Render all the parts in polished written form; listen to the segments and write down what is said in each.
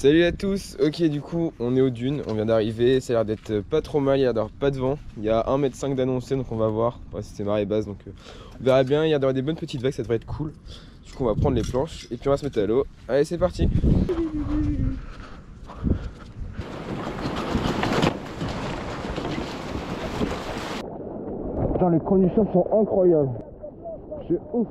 Salut à tous. Ok, du coup on est aux dunes, on vient d'arriver, ça a l'air d'être pas trop mal, il y a l'air d'avoir pas de vent. Il y a 1,5 m d'annoncé, donc on va voir. Ouais, c'était marée basse, donc on verra bien. Il y a d'avoir des bonnes petites vagues, ça devrait être cool. Du coup on va prendre les planches et puis on va se mettre à l'eau. Allez, c'est parti. Putain, les conditions sont incroyables. C'est ouf.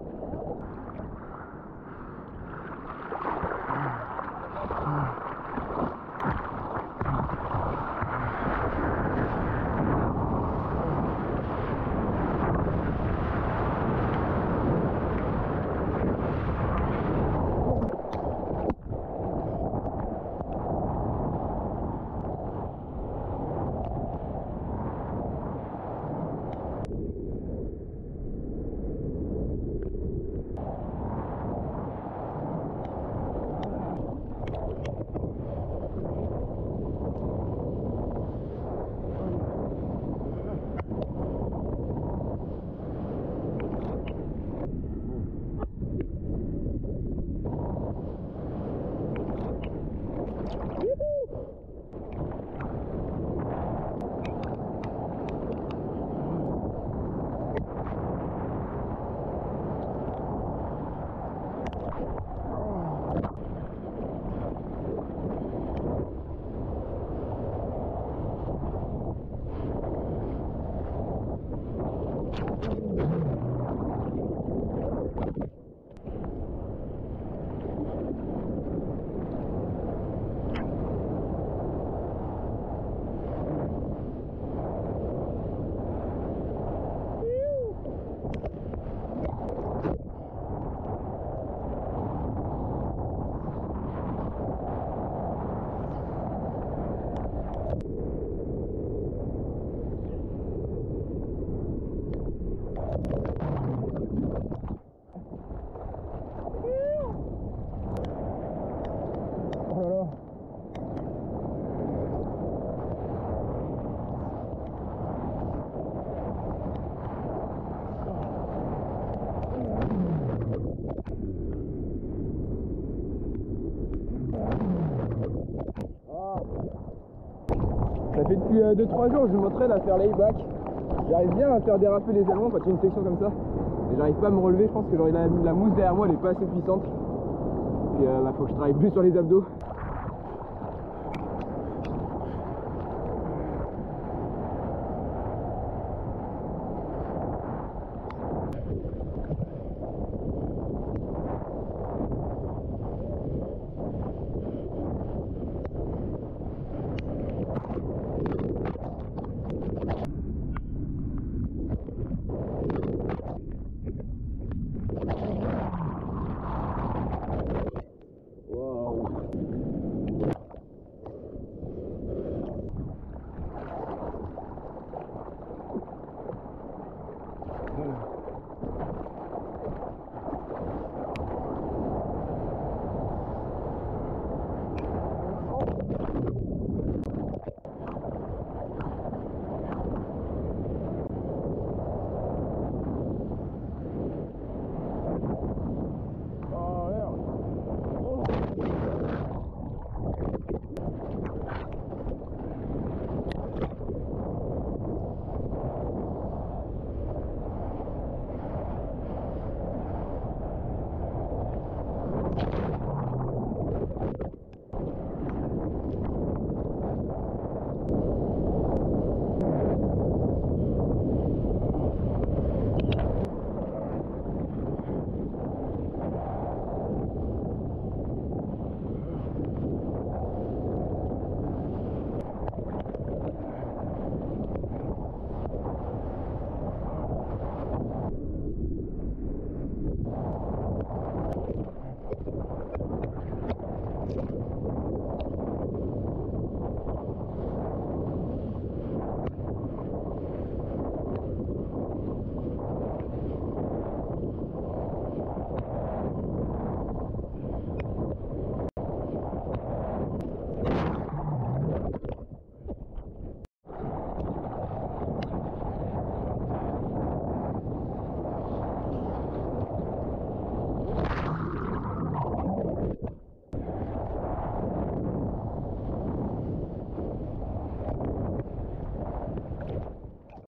Ça fait depuis 2-3 jours que je m'entraîne à faire layback. J'arrive bien à faire déraper les ailerons quand il y a une section comme ça. Mais j'arrive pas à me relever, je pense que la mousse derrière moi elle est pas assez puissante. Et faut que je travaille plus sur les abdos.